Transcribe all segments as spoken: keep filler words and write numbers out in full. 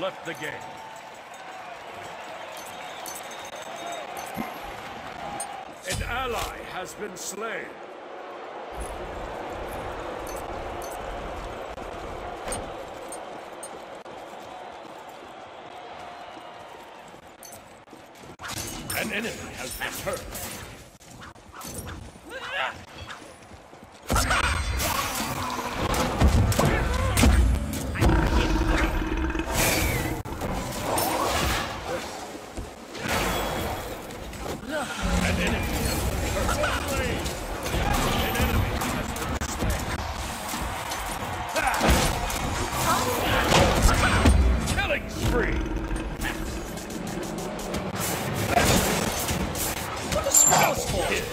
left the game. An ally has been slain. An enemy has been hurt. An enemy has been hurt. An enemy has been slain. Killing spree. What a spouse for him.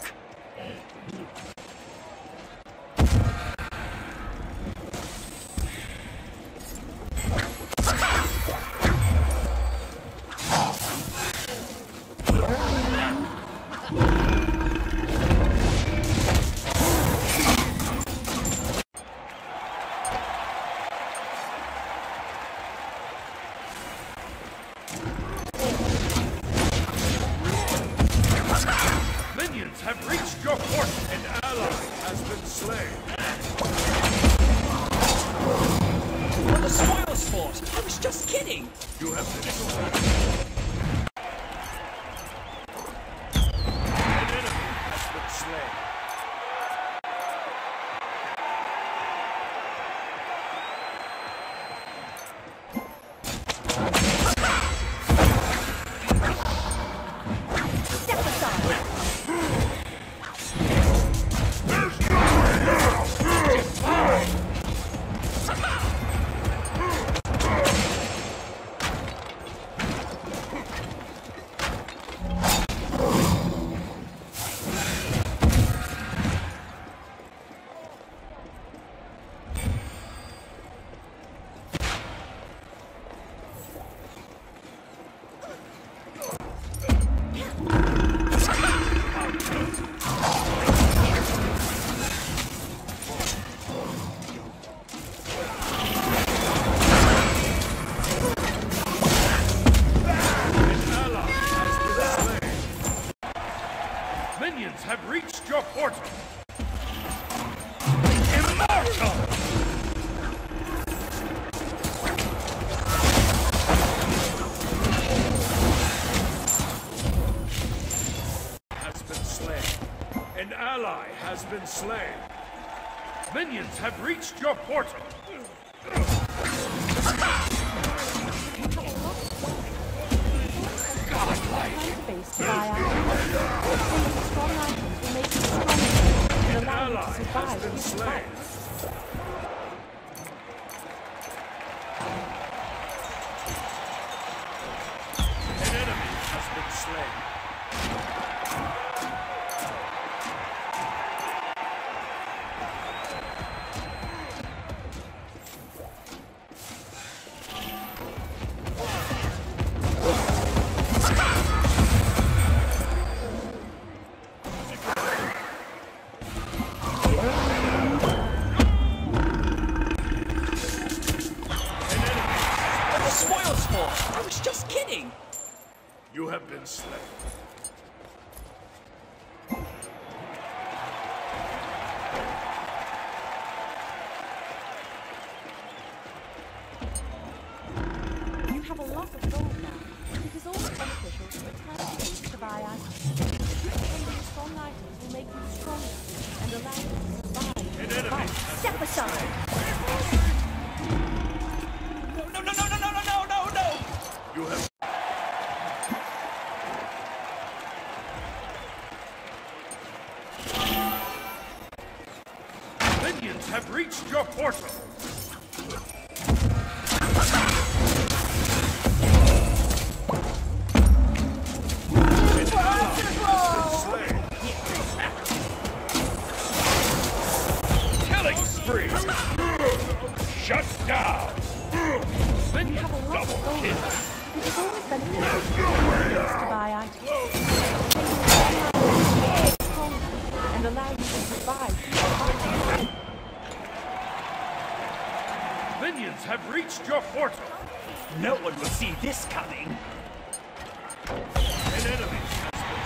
Minions have reached your port. An ally has been slain. What the spoils fort? I was just kidding. You have been slain. An enemy has been slain. Step aside. Minions have reached your portal. Immortal! Has been slain. An ally has been slain. Minions have reached your portal. Based by our strong items will make you stronger and allow you to survive been this slain. fight. An enemy has been slain. What the spoils fort? I was just kidding. You have been slain. You have a lot of gold now. It is always beneficial to return to base to buy items. Obtaining strong items will make you stronger and allow you to survive An this enemy fight. has Step been aside. No, no, no, no, no, no, no, no, no. You have Minions have reached your portal. An ally has been slain. Killing spree. Shut down. Minions double kill. It is always beneficial to return to base to buy items. And allow you to survive this fight. Minions have reached your portal. No one will see this coming. An enemy has been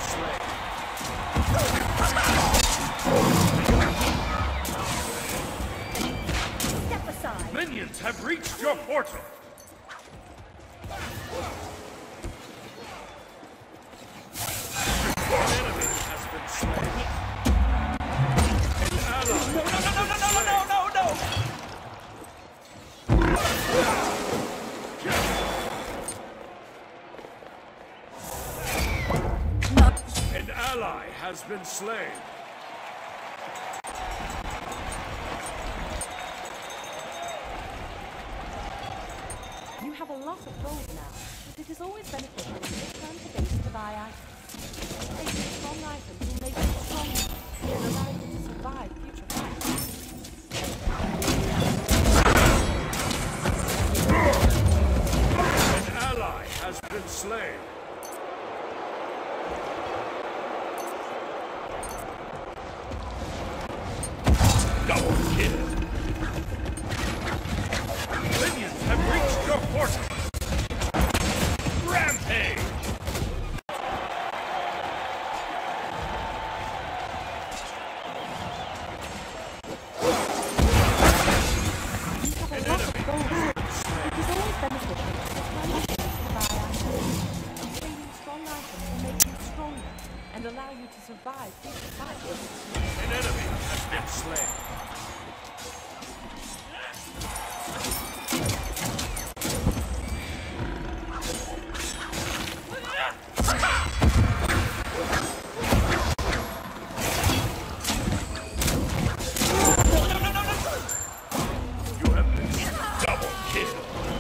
slain. Step aside. Minions have reached your portal. An enemy has been slain. An ally No, no, has no, been no, no, slain. no, no, no, no! Not An ally has been slain. You have a lot of gold now, but it is always beneficial to return to base to buy items. Taking strong items will make you stronger and allow you to survive future fights. An ally has been slain. Double kill. Minions have reached your portal. Rampage. You have a lot of gold now. It is always beneficial to return to base to buy items. Obtaining strong items will make you stronger and allow you to survive future fights. An enemy has been slain. You have been double kill.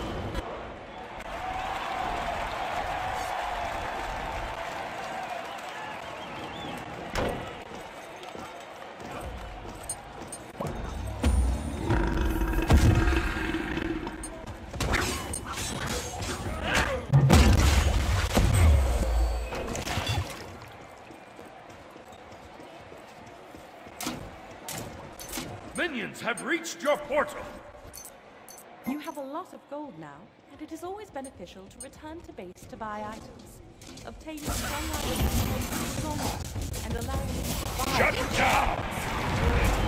Minions have reached your portal. You have a lot of gold now, and it is always beneficial to return to base to buy items. Obtaining strong items will make you stronger and allow you to survive. Shut down!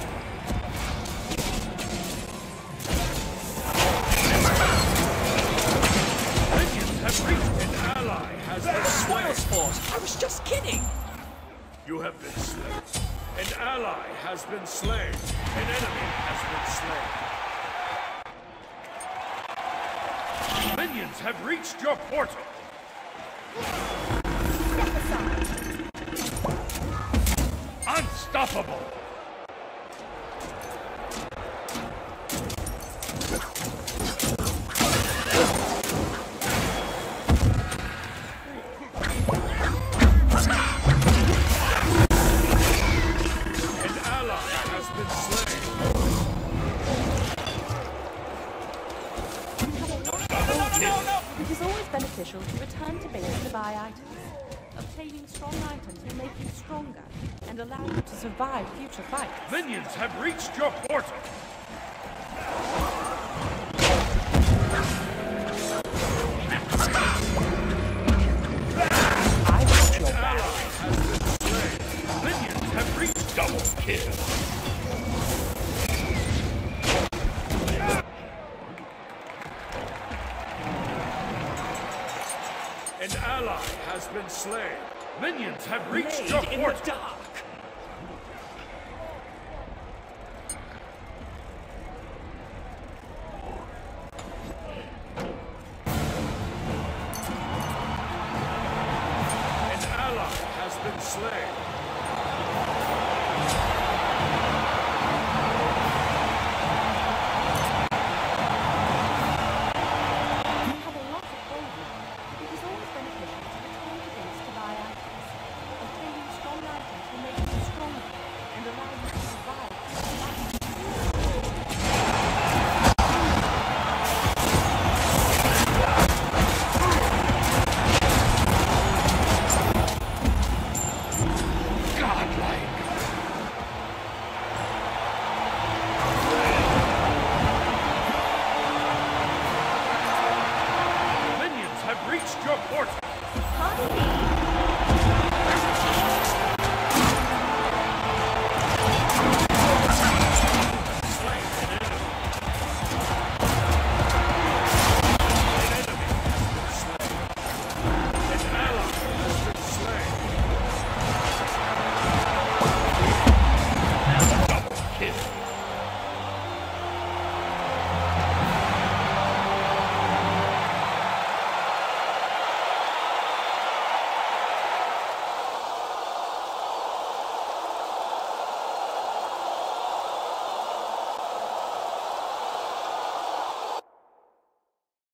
Minions have reached an ally has been Spoil slain. sport! I was just kidding! You have been slain. An ally has been slain. An enemy has been slain. Minions have reached your portal. Step aside. Unstoppable. An ally has been slain. It is always beneficial to return to base to buy items. Obtaining strong items will make you stronger and allow you to survive future fights. Minions have reached your portal. I want your Ally back. has been slain. Minions have reached double kill. An ally has been slain. Minions have reached your Made in the portal. dark.